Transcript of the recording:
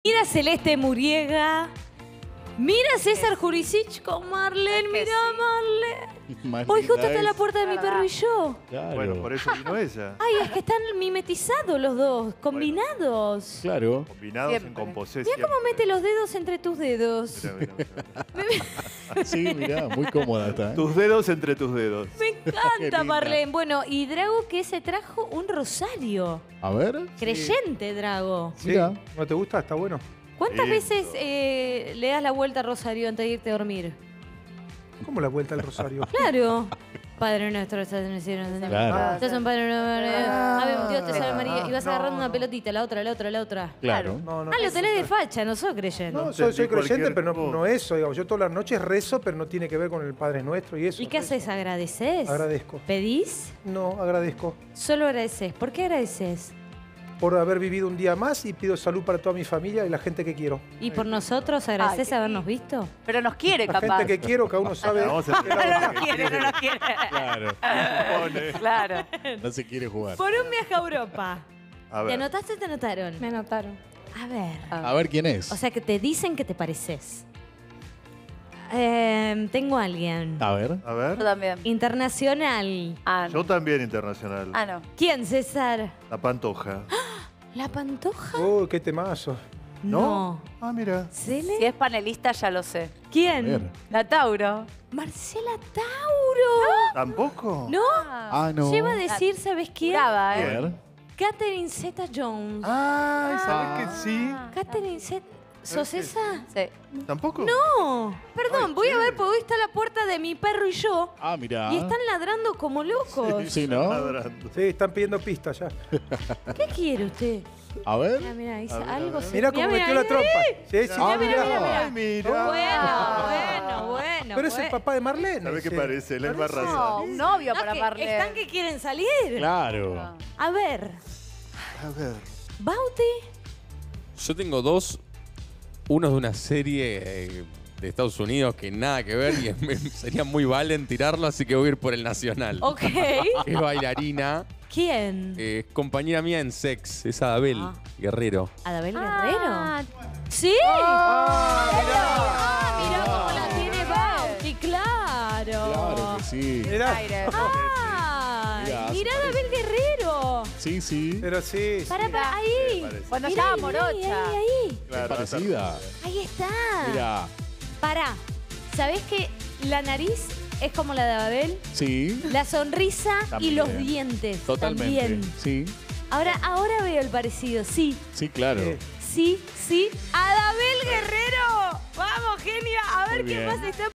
Mira Celeste Muriega. Mira César Jurisic con Marlene. Mira Marlene. Hoy justo está en la puerta de Mi Perro y Yo. Claro. Bueno, por eso vino ella. Ay, es que están mimetizados los dos, combinados. Claro. Combinados en composé. Mira cómo mete los dedos entre tus dedos. Mira. Sí, mirá, muy cómoda está. Tus dedos entre tus dedos. Me Qué encanta, linda. Marlene. Bueno, y Drago que se trajo un rosario. A ver. Creyente, Drago. Sí, Mira. ¿no te gusta? Está bueno. ¿Cuántas Lindo. veces le das la vuelta a Rosario antes de irte a dormir? ¿Cómo la vuelta al rosario? Claro. Padre nuestro, estás en el cielo. Claro. Estás en Padre nuestro. Ave Dios te salve María. Y vas no. agarrando una pelotita, la otra, la otra, la otra. Claro. No, no. Ah, lo tenés de facha, no sos creyente. No, No soy entendí creyente, cualquier pero cosa. no eso, digamos. Yo todas las noches rezo, pero no tiene que ver con el Padre Nuestro y eso. ¿Y qué rezo. haces? ¿Agradeces? Agradezco. ¿Pedís? No, agradezco Solo agradeces. ¿Por qué agradeces? por haber vivido un día más y pido salud para toda mi familia y la gente que quiero. ¿Y por nosotros agradeces qué habernos visto? Pero nos quiere, La capaz. gente que quiero, cada uno sabe. Vamos a que la hacer verdad. No quiere, no nos quiere. Claro. Pone. Claro. No se quiere jugar. Por un viaje a Europa. A ¿Te ver. anotaste o te anotaron? Me anotaron. A ver. A ver quién es. O sea, que te dicen que te pareces. Tengo a alguien. A ver. A Yo ver. también. Internacional. Ah, no. Yo también internacional. Ah, no. ¿Quién, César? La Pantoja. ¿La Pantoja? Uy, qué temazo. No. Ah, mira. ¿Cele? Si es panelista, ya lo sé. A ver. ¿Quién? La Tauro. Marcela Tauro. ¿Tampoco? ¿No? Ah, no. Lleva a decir, ¿sabes quién? Brava, A ¿eh? ver. Catherine Zeta-Jones. Ay, ¿sabes que sí? Catherine Zeta... ¿Sos ¿Sabes esa? Sí. ¿Tampoco? No. Perdón, Ay, voy a che. ver porque hoy está la puerta de Mi Perro y Yo. Ah, mira. Y están ladrando como locos. Sí, ¿no? Ladrando. Sí, están pidiendo pistas ya. ¿Qué quiere usted? A ver. Mira, mira, dice A ver, algo. a ver. se- Mirá cómo metió la trompa. Sí, sí. Ah, mira, mirá. mira, Ay, mira. Bueno. Pero es el papá de Marlene. ¿Sabes qué sí. parece? Él es más No, raza. un novio para Están Marlene. que quieren salir. Claro. A ver, A ver. Bauti. Yo tengo dos. Uno es de una serie de Estados Unidos que nada que ver y sería muy valen tirarlo, así que voy a ir por el nacional. Ok. Que es bailarina, ¿Quién? es compañera mía en Sex, es Adabel Ah. Guerrero. ¿Adabel Ah, Guerrero? ¿Sí? Mirá cómo la tiene Bauti, claro. Claro que sí. Mirá. aire. Ah, Mirá, mirá se a Adabel Guerrero. Sí, sí. Pero sí. Para, Mirá. ahí. parece. Cuando Mirá, estaba mirá, morocha. ahí. Claro, Parecida. Ahí está. Mira. Pará. ¿Sabés que la nariz es como la de Abel? Sí. La sonrisa También. y los dientes Totalmente. también. Sí. Ahora veo el parecido. Sí, Sí, claro. Sí. sí. Adabel Guerrero. Vamos, genia. A ver Muy qué bien. más está